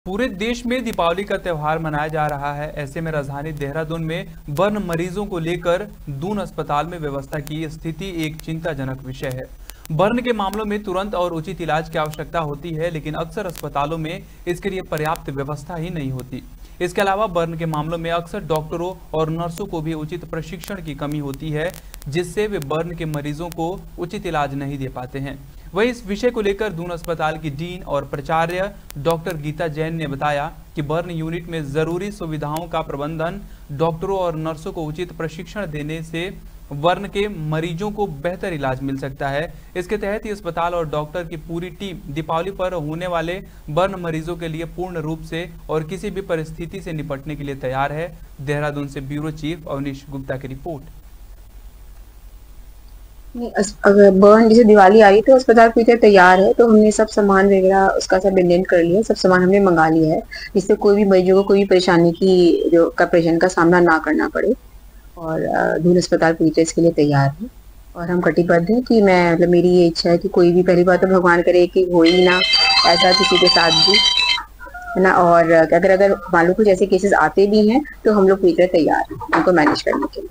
पूरे देश में दीपावली का त्यौहार मनाया जा रहा है। ऐसे में राजधानी देहरादून में बर्न मरीजों को लेकर दून अस्पताल में व्यवस्था की स्थिति एक चिंताजनक विषय है। बर्न के मामलों में तुरंत और उचित इलाज की आवश्यकता होती है, लेकिन अक्सर अस्पतालों में इसके लिए पर्याप्त व्यवस्था ही नहीं होती। इसके अलावा बर्न के मामलों में अक्सर डॉक्टरों और नर्सों को भी उचित प्रशिक्षण की कमी होती है, जिससे वे बर्न के मरीजों को उचित इलाज नहीं दे पाते हैं। वहीं इस विषय को लेकर दून अस्पताल की डीन और प्राचार्य डॉक्टर गीता जैन ने बताया कि बर्न यूनिट में जरूरी सुविधाओं का प्रबंधन, डॉक्टरों और नर्सों को उचित प्रशिक्षण देने से बर्न के मरीजों को बेहतर इलाज मिल सकता है। इसके तहत ही अस्पताल और डॉक्टर की पूरी टीम दीपावली पर होने वाले बर्न मरीजों के लिए पूर्ण रूप से और किसी भी परिस्थिति से निपटने के लिए तैयार है। देहरादून से ब्यूरो चीफ अवनीश गुप्ता की रिपोर्ट। अगर बर्न जैसे दिवाली आ रही तो अस्पताल पूरी तरह तैयार है, तो हमने सब सामान वगैरह उसका सब इंडेंट कर लिया, सब सामान हमने मंगा लिया है, जिससे कोई भी मरीजों को कोई भी परेशानी की जो परेशानी का सामना ना करना पड़े। और दून अस्पताल पूरी तरह इसके लिए तैयार है और हम कटिबद्ध हैं कि मैं मतलब मेरी ये इच्छा है कि कोई भी, पहली बात तो भगवान करे कि हो ही ना ऐसा किसी के साथ भी, है ना। और अगर मान लो कुछ ऐसे केसेस आते भी हैं तो हम लोग पूरी तरह तैयार हैं उनको मैनेज करने के लिए।